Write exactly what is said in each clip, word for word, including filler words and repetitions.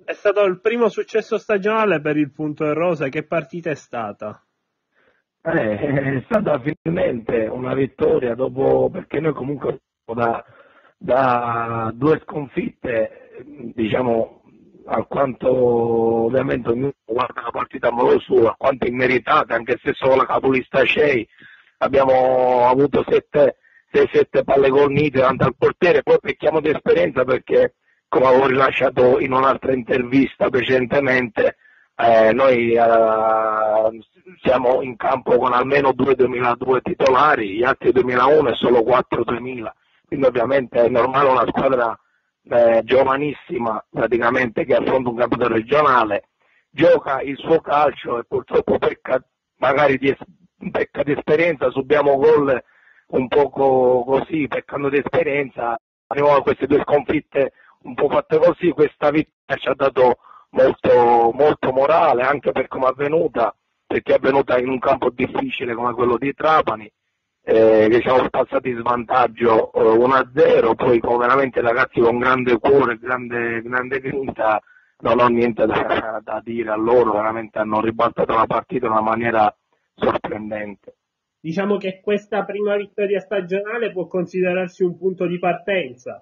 È stato il primo successo stagionale per il Punto Rosa, che partita è stata? Eh, è stata finalmente una vittoria dopo, perché noi comunque da, da due sconfitte, diciamo, alquanto ovviamente ognuno guarda la partita a modo suo, alquanto immeritate, anche se solo la capolista Shea abbiamo avuto sette sei sette palle gol nitide davanti al portiere, poi pecchiamo di esperienza perché, come avevo rilasciato in un'altra intervista precedentemente, eh, noi eh, siamo in campo con almeno due duemiladue titolari, gli altri duemilauno e solo quattro duemila, quindi ovviamente è normale una squadra eh, giovanissima praticamente che affronta un campionato regionale, gioca il suo calcio e purtroppo pecca magari di, es- pecca di esperienza, subiamo gol un poco così, peccando di esperienza, abbiamo queste due sconfitte un po' fatte così, questa vittoria ci ha dato molto, molto morale anche per come è avvenuta, perché è avvenuta in un campo difficile come quello di Trapani, eh, che ci siamo passati in svantaggio eh, uno a zero, poi come veramente ragazzi con grande cuore, grande, grande grinta, non ho niente da, da dire a loro, veramente hanno ribaltato la partita in una maniera sorprendente. Diciamo che questa prima vittoria stagionale può considerarsi un punto di partenza.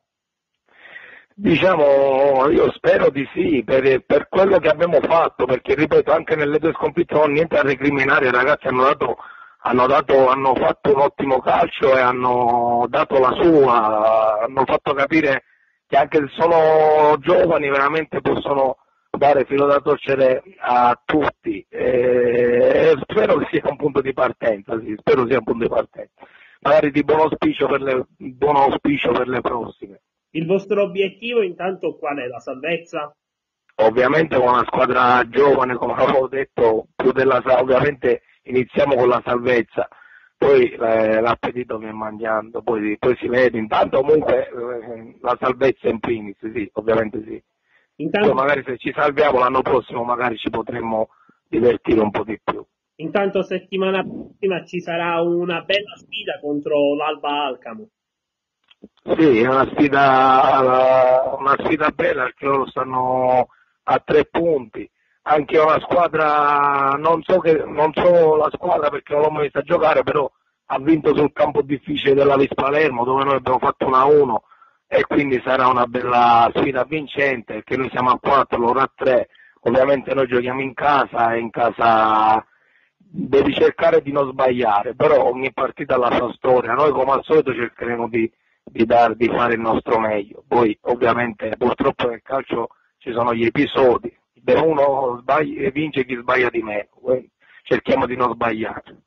Diciamo, io spero di sì, per, per quello che abbiamo fatto, perché ripeto, anche nelle due sconfitte non ho niente a recriminare, i ragazzi hanno dato, hanno dato, hanno fatto un ottimo calcio e hanno dato la sua, hanno fatto capire che anche se sono giovani veramente possono dare filo da torcere a tutti, e spero che sia un punto di partenza, sì, spero sia un punto di partenza, magari di buon auspicio per le, buon auspicio per le prossime. Il vostro obiettivo intanto qual è? La salvezza? Ovviamente con una squadra giovane, come avevo detto, più della ovviamente iniziamo con la salvezza, poi eh, l'appetito viene mangiando, poi, poi si vede, intanto comunque eh, la salvezza in primis, sì, ovviamente sì. Intanto, Poi magari se ci salviamo l'anno prossimo magari ci potremmo divertire un po' di più. intanto settimana prossima ci sarà una bella sfida contro l'Alba Alcamo. Sì, è una sfida, una sfida bella perché loro stanno a tre punti, anche una squadra, non so, che, non so la squadra perché non l'ho mai vista giocare, però ha vinto sul campo difficile della Vis Palermo dove noi abbiamo fatto uno a uno e quindi sarà una bella sfida vincente perché noi siamo a quattro, loro a tre, ovviamente noi giochiamo in casa e in casa devi cercare di non sbagliare, però ogni partita ha la sua storia, noi come al solito cercheremo di Di, dar, di fare il nostro meglio. Poi ovviamente purtroppo nel calcio ci sono gli episodi, uno sbaglia, vince chi sbaglia di meno, cerchiamo di non sbagliare.